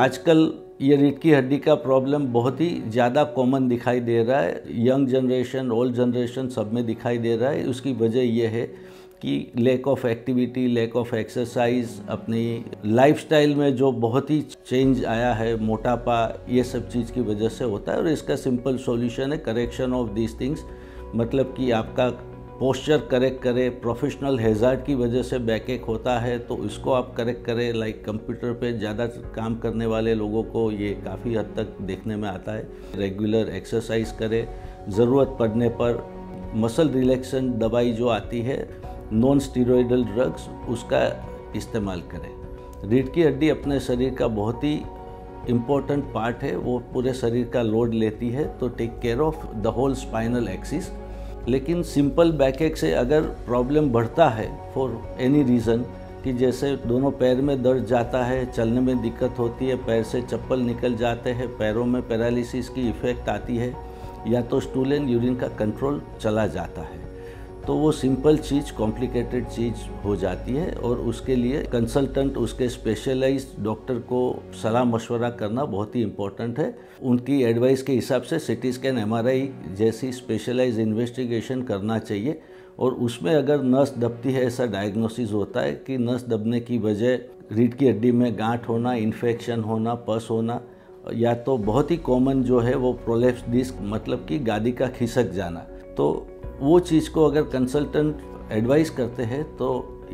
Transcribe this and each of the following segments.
आजकल ये रीढ़ की हड्डी का प्रॉब्लम बहुत ही ज़्यादा कॉमन दिखाई दे रहा है। यंग जनरेशन, ओल्ड जनरेशन सब में दिखाई दे रहा है। उसकी वजह ये है कि lack of activity, lack of exercise, अपनी लाइफस्टाइल में जो बहुत ही चेंज आया है, मोटापा, ये सब चीज़ की वजह से होता है। और इसका सिंपल सॉल्यूशन है करेक्शन ऑफ दीज थिंग्स। मतलब कि आपका पोस्चर करेक्ट करे। प्रोफेशनल हैज़ार्ड की वजह से बैक एक होता है तो इसको आप करेक्ट करें। लाइक कंप्यूटर पे ज़्यादा काम करने वाले लोगों को ये काफ़ी हद तक देखने में आता है। रेगुलर एक्सरसाइज करें। ज़रूरत पड़ने पर मसल रिलैक्सेशन दवाई जो आती है, नॉन स्टीरॉयडल ड्रग्स, उसका इस्तेमाल करें। रीढ़ की हड्डी अपने शरीर का बहुत ही इम्पोर्टेंट पार्ट है। वो पूरे शरीर का लोड लेती है, तो take care of the whole spinal axis. लेकिन सिंपल बैक एक से अगर प्रॉब्लम बढ़ता है फॉर एनी रीज़न, कि जैसे दोनों पैर में दर्द जाता है, चलने में दिक्कत होती है, पैर से चप्पल निकल जाते हैं, पैरों में पैरालिसिस की इफ़ेक्ट आती है, या तो स्टूल एंड यूरिन का कंट्रोल चला जाता है, तो वो सिंपल चीज़ कॉम्प्लिकेटेड चीज़ हो जाती है। और उसके लिए कंसल्टेंट, उसके स्पेशलाइज्ड डॉक्टर को सलाह मशवरा करना बहुत ही इम्पोर्टेंट है। उनकी एडवाइस के हिसाब से सीटी स्कैन, एमआरआई जैसी स्पेशलाइज्ड इन्वेस्टिगेशन करना चाहिए। और उसमें अगर नस दबती है, ऐसा डायग्नोसिस होता है कि नस दबने की वजह रीढ़ की हड्डी में गांठ होना, इन्फेक्शन होना, पस होना, या तो बहुत ही कॉमन जो है वो प्रोलेप्स डिस्क, मतलब कि गादी का खिसक जाना। तो वो चीज़ को अगर कंसल्टेंट एडवाइस करते हैं तो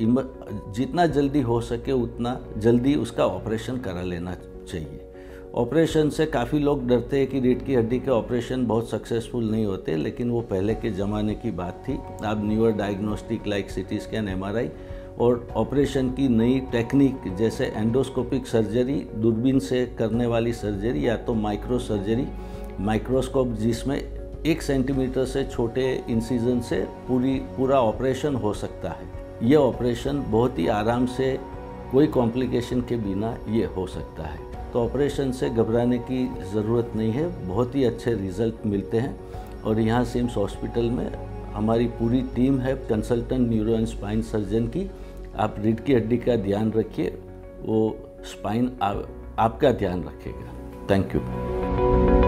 जितना जल्दी हो सके उतना जल्दी उसका ऑपरेशन करा लेना चाहिए। ऑपरेशन से काफ़ी लोग डरते हैं कि रीढ़ की हड्डी के ऑपरेशन बहुत सक्सेसफुल नहीं होते, लेकिन वो पहले के ज़माने की बात थी। अब newer diagnostic like CT scan, MRI और ऑपरेशन की नई टेक्निक जैसे एंडोस्कोपिक सर्जरी, दूरबीन से करने वाली सर्जरी, या तो माइक्रो सर्जरी, माइक्रोस्कोप जिसमें 1 सेंटीमीटर से छोटे इंसिजन से पूरा ऑपरेशन हो सकता है। ये ऑपरेशन बहुत ही आराम से, कोई कॉम्प्लिकेशन के बिना ये हो सकता है। तो ऑपरेशन से घबराने की ज़रूरत नहीं है, बहुत ही अच्छे रिजल्ट मिलते हैं। और यहाँ सिम्स हॉस्पिटल में हमारी पूरी टीम है consultant neuro and spine surgeon की। आप रीढ़ की हड्डी का ध्यान रखिए, वो स्पाइन आपका ध्यान रखेगा। Thank you.